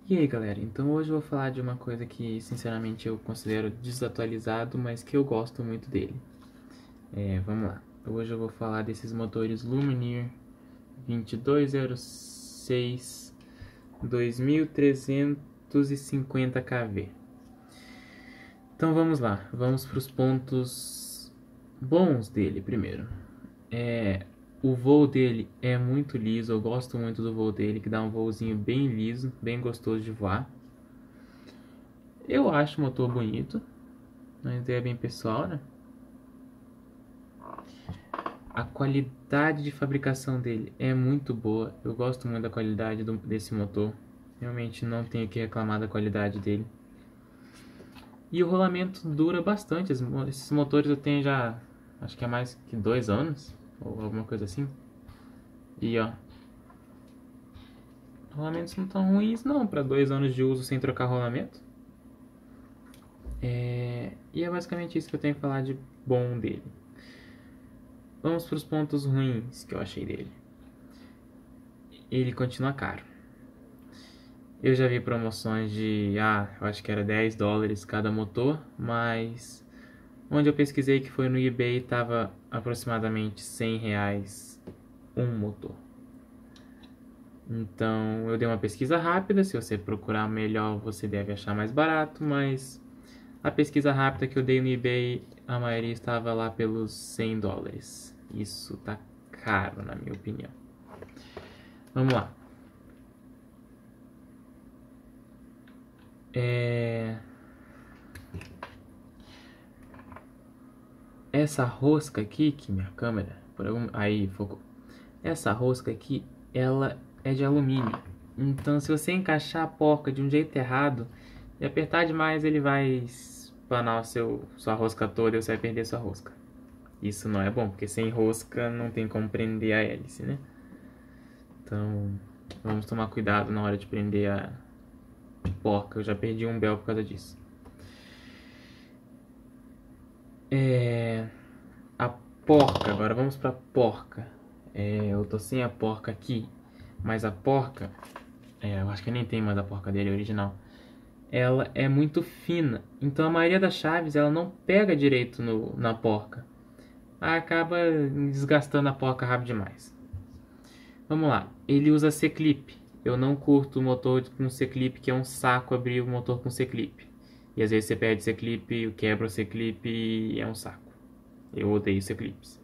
E aí galera, então hoje eu vou falar de uma coisa que sinceramente eu considero desatualizado, mas que eu gosto muito dele. Vamos lá, hoje eu vou falar desses motores Lumineer 2206 2350 kV. Então vamos lá, vamos para os pontos bons dele primeiro. O voo dele é muito liso, eu gosto muito do voo dele, que dá um voozinho bem liso, bem gostoso de voar. Eu acho o motor bonito, mas é bem pessoal, né? A qualidade de fabricação dele é muito boa, eu gosto muito da qualidade desse motor. Realmente não tenho o que reclamar da qualidade dele. E o rolamento dura bastante, esses motores eu tenho já, acho que há mais que 2 anos, ou alguma coisa assim. E ó, rolamentos não tão ruins não, para 2 anos de uso sem trocar rolamento. E é basicamente isso que eu tenho que falar de bom dele. Vamos para os pontos ruins que eu achei dele. Ele continua caro. Eu já vi promoções de, eu acho que era $10 cada motor, mas onde eu pesquisei, que foi no eBay, estava aproximadamente R$100 um motor. Então eu dei uma pesquisa rápida, se você procurar melhor você deve achar mais barato, mas a pesquisa rápida que eu dei no eBay, a maioria estava lá pelos $100. Isso tá caro, na minha opinião. Vamos lá. Essa rosca aqui, que minha câmera, aí focou. Essa rosca aqui, ela é de alumínio. Então, se você encaixar a porca de um jeito errado e apertar demais, ele vai espanar sua rosca toda e você vai perder sua rosca. Isso não é bom, porque sem rosca não tem como prender a hélice, né? Então, vamos tomar cuidado na hora de prender a porca. Eu já perdi um bel por causa disso. A porca, agora vamos pra porca. Eu tô sem a porca aqui, mas a porca, eu acho que eu nem tenho mais a porca dele original. Ela é muito fina, então a maioria das chaves ela não pega direito na porca. Acaba desgastando a porca rápido demais. Vamos lá, ele usa C-clip. Eu não curto o motor com C-clip, que é um saco abrir o motor com C-clip. E às vezes você perde C-clip, quebra o C-clip e é um saco. Eu odeio C-clips.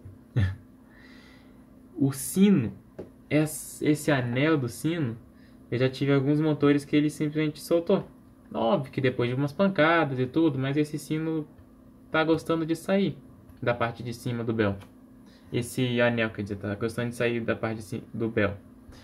O sino, esse anel do sino, eu já tive alguns motores que ele simplesmente soltou. Óbvio que depois de umas pancadas e tudo, mas esse sino tá gostando de sair da parte de cima do bel. Esse anel, quer dizer, tá gostando de sair da parte do bel.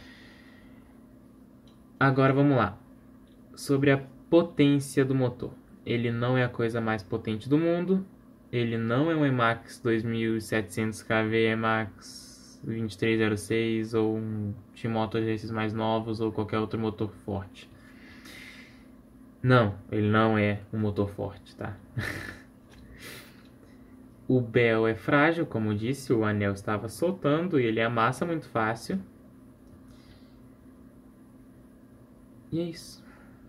Agora vamos lá. Sobre a potência do motor. Ele não é a coisa mais potente do mundo. Ele não é um Emax 2700 kV, Emax 2306 ou um T-Motor desses mais novos ou qualquer outro motor forte. Não, ele não é um motor forte, tá? O bel é frágil, como disse, o anel estava soltando e ele amassa muito fácil. E é isso.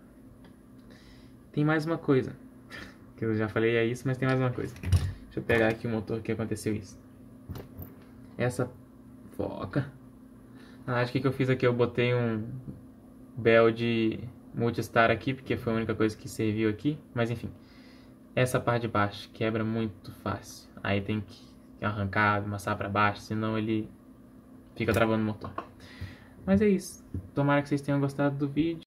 Tem mais uma coisa. Que eu já falei é isso, mas tem mais uma coisa. Deixa eu pegar aqui o motor que aconteceu isso. Essa foca. Acho que eu fiz aqui, eu botei um bel de multistar aqui, porque foi a única coisa que serviu aqui. Mas enfim, essa parte de baixo quebra muito fácil. Aí tem que arrancar, amassar para baixo, senão ele fica travando o motor. Mas é isso. Tomara que vocês tenham gostado do vídeo.